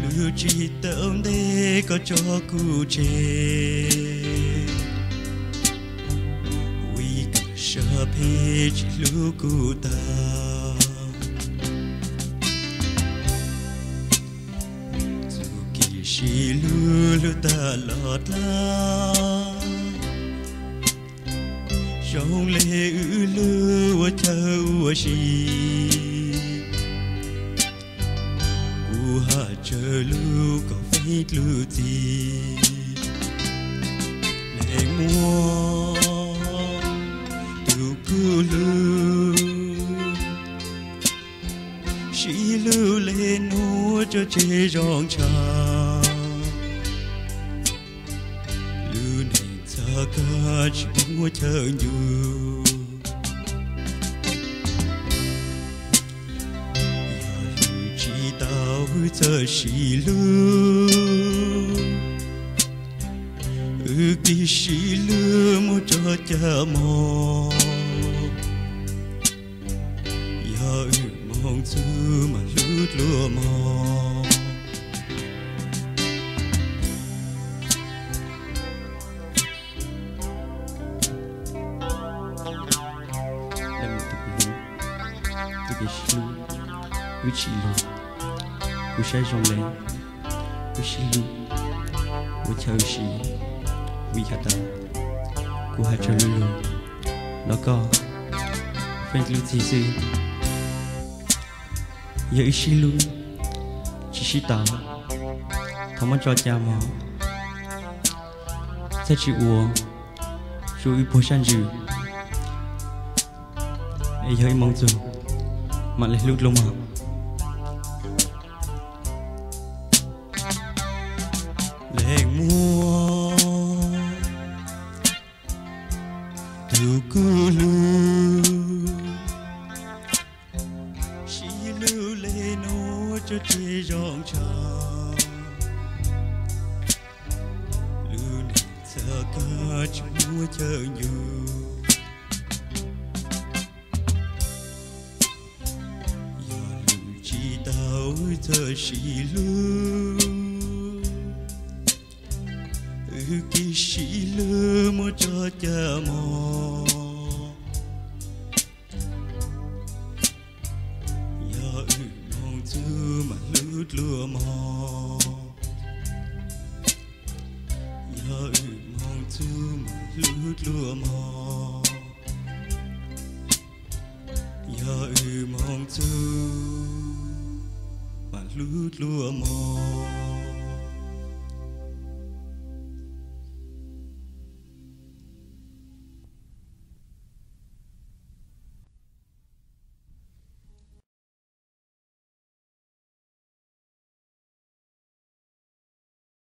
chỉ tao để có cho cu chê vì cả sợ phê chỉ lu cu ta dù kỳ sĩ lu ta lọt la trong lệ ư lu thâu sĩ chờ lưu có phải lưu gì lệ mua từ cứ lưu chỉ lưu lên núa cho chế rong trà lưu này ta cả chỉ mua chờ nhiều giờ xì lư kỳ xì lư mua cho cha mò giờ mong chữ mà lướt lúa mò làm từ kỳ xì lư xì lư cô sẽ rong lên cô xí lu cô chơi xí vì cả ta cô hay chơi lu nó có phải lu gì gì giờ xí lu chỉ xí tao không muốn cho cha mà sẽ chịu uống rồi bố san dữ ấy hơi mong chờ mà lại lúc lâu mà mua từ cứ lưu chỉ lưu lên nó cho chế rong trà lưu này giờ cả chúa chờ nhiều giờ lưu chỉ tao giờ chỉ lưu kỳ sĩ lơ mua cho cha mò giờ mong chữ mà lướt lúa mò giờ mong chữ mà lướt lúa mò giờ mong chữ mà lướt lúa mò